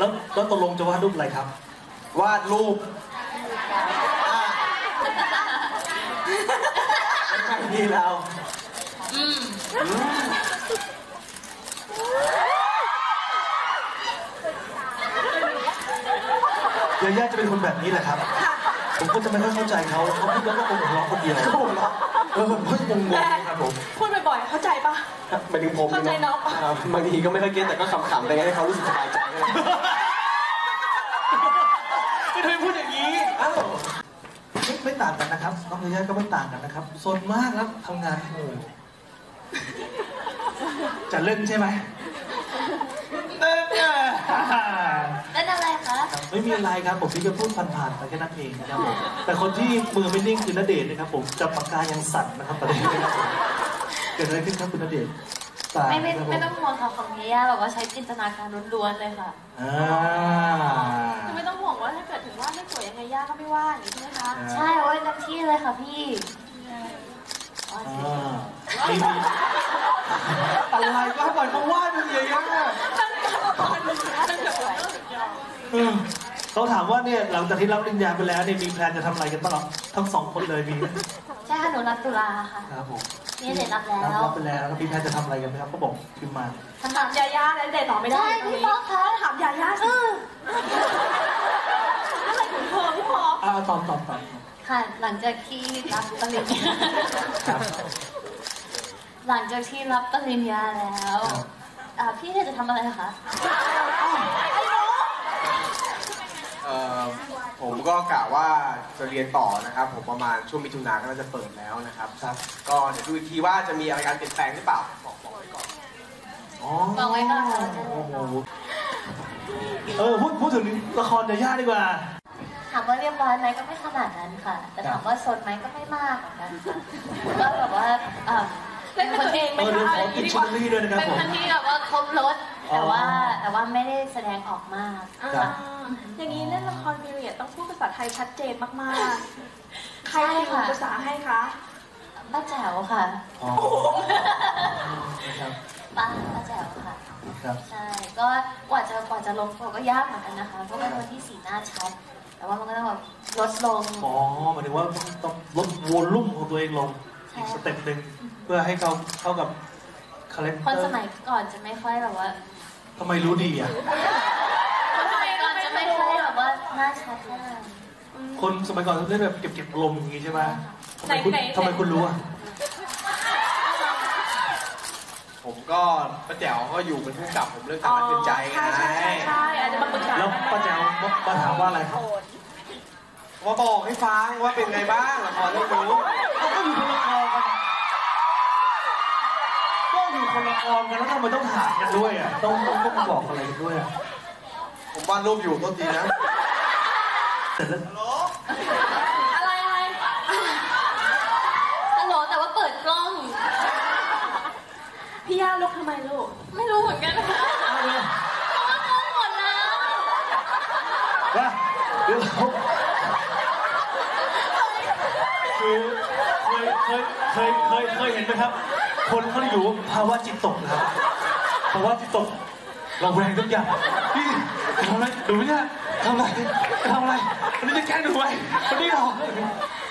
แล้วตกลงจะวาดรูปอะไรครับวาดรูปนี่เรายาย่าจะเป็นคนแบบนี้แหละครับผมก็จะไม่ค่อยเข้าใจเขาพูดแล้วก็คงหัวเราะคนเดียวเขาหัวเราะผมก็งงๆครับผมพูดบ่อยๆเข้าใจปะหมายถึงผมเข้าใจน้องปะบางทีก็ไม่ค่อยเก็ตแต่ก็ขำๆไปให้เขารู้สึกสบายใจไม่เคยพูดอย่างนี้ไม่ต่างกันนะครับน้องยาย่าก็ไม่ต่างกันนะครับซนมากแล้วทำงานโอ้จะเล่นใช่ไหมเล่นอะไรคะไม่มีอะไรครับผมที่จะพูดผ่านๆไปแค่นั้นเองนะครับผมแต่คนที่มือไม่นิ่งคือณเดชน์นะครับผมจับปากกายังสั่นนะครับตอนนี้นะครับเกิดอะไรขึ้นครับคุณณเดชน์ไม่ต้องห่วงค่ะของนี้แบบว่าใช้จินตนาการล้วนๆเลยค่ะคือไม่ต้องห่วงว่าถ้าเกิดถึงว่าไม่สวยยังไงย่าก็ไม่ว่าอย่างนี้ใช่ไหมคะใช่โอ้ยเต็มที่เลยค่ะพี่อะไรก็ปล่อยเขาวาดมันเยอะเขาถามว่าเนี่ยหลังจากที่รับปริญญาไปแล้วเนี่ยมีแพลนจะทำอะไรกันบ้างทั้งสองคนเลยมีใช่ค่ะหนูรับตุลาค่ะครับผมนี่เด็ดรับแล้วรับไปแล้วแล้วมีแพลนจะทำอะไรกันไหมครับเขาบอกพิมพ์มาถามยาย่าแล้วเด็ดตอบไม่ได้พี่ป๊อกคะถามยาย่าสิอะไรถึงเธอพี่ป๊อกตอบค่ะหลังจากที่รับปริญญาหลังจากที่รับปริญญาแล้วพี่จะทำอะไรคะผมก็กะว่าจะเรียนต่อนะครับผมประมาณช่วงมิถุนายนก็จะเปิดแล้วนะครับก็เดี๋ยวดูอีกทีว่าจะมีอะไรการเปลี่ยนแปลงหรือเปล่าบอกไว้ก่อนบอกไว้ก่อนพูดถึงละครยาย่าดีกว่าถามว่าเรียบร้อยไหมก็ไม่ขนาดนั้นค่ะแต่ถามว่าซนไหมก็ไม่มากเหมือนกันค่ะก็แบบว่าเป็นคนเองไม่ใช่เป็นคนที่ด้วยนะครับเป็นคนที่แบบว่าครบรถแต่ว่าไม่ได้แสดงออกมากอย่างนี้เล่นละครพีเรียดต้องพูดภาษาไทยชัดเจนมากๆใครพูดภาษาให้คะป้าแจ๋วค่ะป้าแจ๋วค่ะใช่ก็กว่าจะลงตัวก็ยากเหมือนกันนะคะเพราะเป็นคนที่สีหน้าชัดแต่ว่ามันก็ต้องแบบลดลงหมายถึงว่าต้องลดวอลลุ่มของตัวเองลงอีกสเต็ปหนึ่งเพื่อให้เข้ากับคาแรคเตอร์คนสมัยก่อนจะไม่ค่อยแบบว่าทำไมรู้ดีอ่ะคนสมัยก่อนจะไม่ค่อยแบบว่าหน้าชัดเท่าไหร่คนสมัยก่อนเล่นแบบเก็บอารมณ์อย่างงี้ใช่ไหมทำไมคุณรู้อ่ะผมก็ป้าแจ๋วก็อยู่เป็นผู้กำกับผมเรื่องการตัดสินใจไงใช่อาจจะมาปรึกษาแล้วป้าแจ๋วมาถามว่าอะไรครับมาบอกให้ฟังว่าเป็นไงบ้างละครเรื่องนี้ก็อยู่คนละครกันแล้วทำไมต้องถามกันด้วยอ่ะต้องบอกอะไรกันด้วยอ่ะผมวาดรูปอยู่ต้นทีนะเสร็จแล้วอะไรฮัลโหลแต่ว่าเปิดกล้องพี่ย่าลุกทำไมลูกไม่รู้เหมือนกันค่ะเพราะว่างงหมดแล้วว่าเดี๋ยวคือเคยเห็นไหมครับคนเขาอยู่ภาวะจิตตกนะครับภาวะจิตตกเราแรงทุกอย่างพี่ทำอะไรดูเนี่ยทำอะไรวันนี้จะแกล้งดูไหมวันนี้หรอ